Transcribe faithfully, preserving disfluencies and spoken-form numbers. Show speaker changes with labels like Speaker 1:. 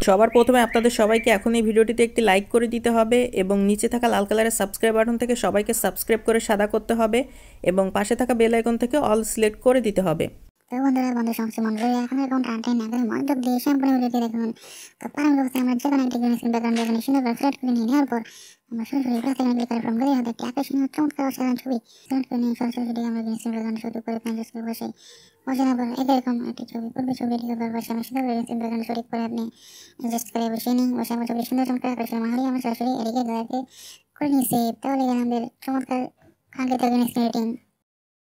Speaker 1: সবার প্রথমে আপনাদের সবাইকে এখন এই ভিডিওটিতে একটি লাইক করে দিতে হবে এবং নিচে থাকা লাল কালারের সাবস্ক্রাইব বাটন থেকে সবাইকে সাবস্ক্রাইব করে সাদা করতে হবে এবং পাশে থাকা বেল আইকন থেকে অল সিলেক্ট করে দিতে হবে।
Speaker 2: তো বন্ধুরা বন্ধু সমস্ত মন্ডলী এখন এরকম টানটাই না করে মনোযোগ দিয়ে সম্পূর্ণ ভিডিওটি দেখুন। তো প্রারম্ভ অবস্থায় আমরা যে কোনো একটি গ্রিন স্ক্রিন ব্যাকগ্রাউন্ড যেখানে সুন্দর করে সিলেক্ট করে নিয়ে নেওয়ার পর আমরা সরাসরি প্লাস আইকনে ক্লিক করে ফ্রম গেলে হাতে একটি আকর্ষণীয় চমৎকার অসাধারণ ছবি সিলেক্ট করে নিয়ে সরাসরি সেটিকে আমরা গ্রিন স্ক্রিন ব্যাকগ্রাউন্ড শুরু করে পেন্টাস করে বসে বসানোর পর এরকম একটি ছবি পূর্বে ছবিটিকে পর বসে আমরা সুন্দর গ্রিন স্ক্রিন ব্যাকগ্রাউন্ড সঠিক করে আপনি অ্যাডজাস্ট করে বসিয়ে নিন। বসে আমরা ছবি সুন্দর চমৎকার আকর্ষণীয় মাহারি আমরা সরাসরি এদিকে দয়াকে করে নিয়েছি। তাহলে এখানে আমাদের চমৎকার কাঙ্ক্ষিত গ্রিন স্ক্রিন